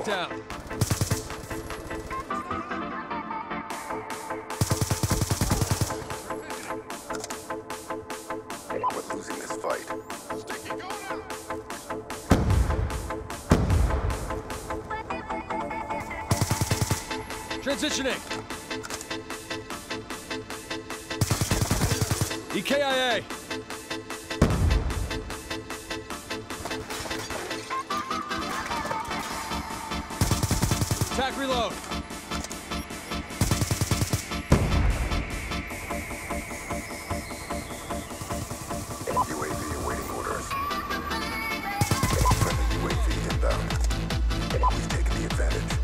Tank down. We're losing this fight. Transitioning. EKIA. Attack reload. UAV awaiting orders. Friendly UAV inbound. We've taken the advantage.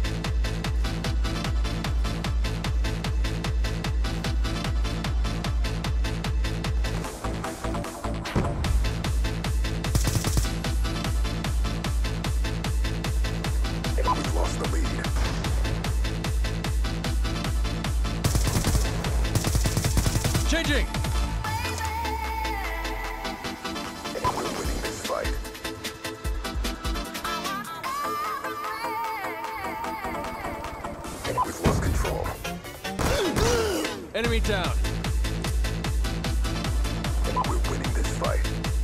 We've lost the lead. Changing. We're winning this fight. We've lost control. Enemy down. We're winning this fight.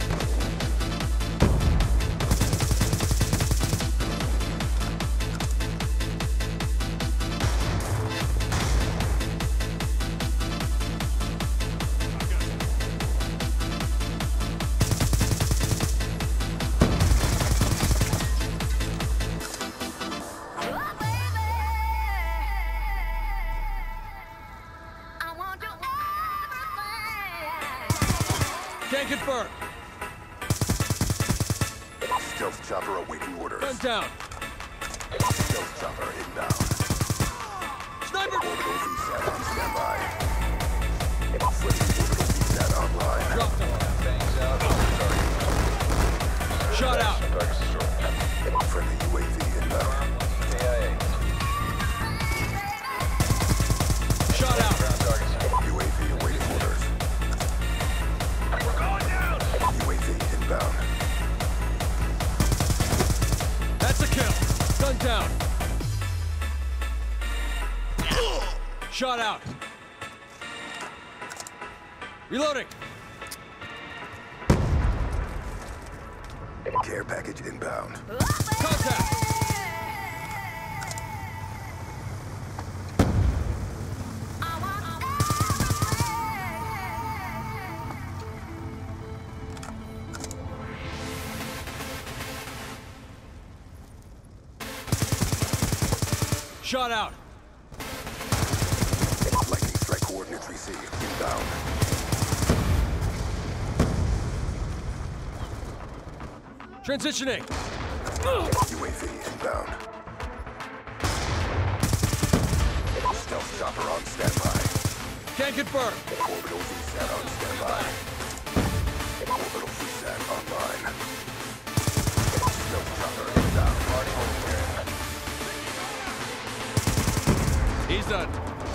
Can't confirm. Stealth chopper awaiting orders. Gun down. Stealth chopper inbound. Sniper. Orbital VSAT on standby. Friendly orbital VSAT online. Dropped him. Shot out. Friendly UAV inbound. Shot out. UAV awaiting orders. UAV inbound. That's a kill. Gun down. Shot out. Reloading. Care package inbound. Contact. Shot out. Lightning strike coordinates received. Inbound. Transitioning. UAV inbound. Stealth chopper on standby. Can't confirm. Orbital VSAT on standby. Orbital VSAT online. Stealth chopper inbound. He's done.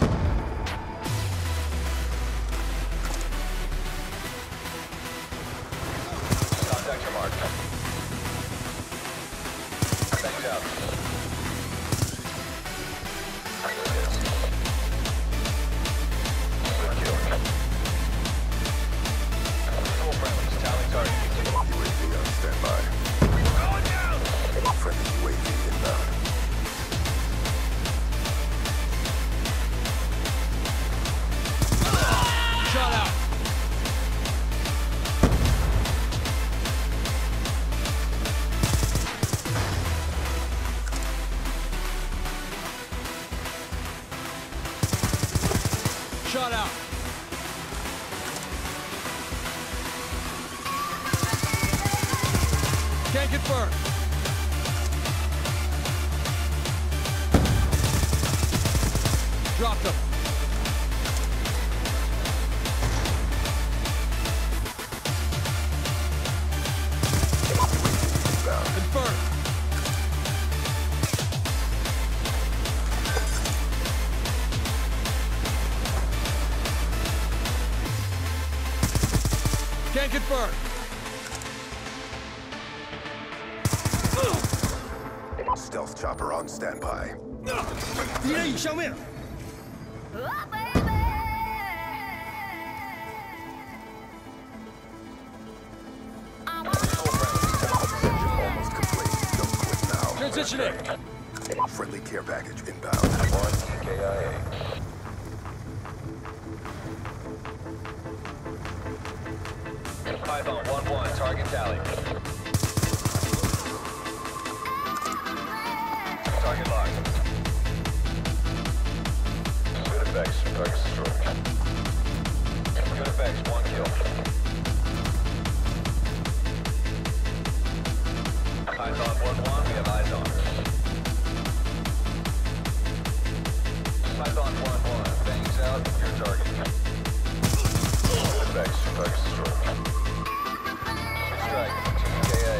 Contact your mark. Thanks out. Good kill. Full friendlies. Tally target. UAV on standby. Going down! Friendly UAV inbound. Shot out. Shot out. Can't confirm. Dropped him. Inbound. Confirmed. Can't confirm. Stealth chopper on standby. 敌人已消灭。 Almost complete. Don't quit now. Transitioning. Friendly care package inbound. One EKIA. Python 1-1, target tally. Target locked. Good effects, target destroyed. Good effects, 1 kill. Python 1-1, we have eyes on her. Python 1-1, bangs out, your target. Good effects, target destroyed. Strike, TKA.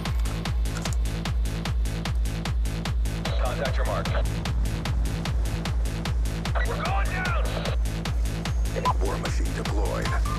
Contact your mark. We're going down! War machine deployed.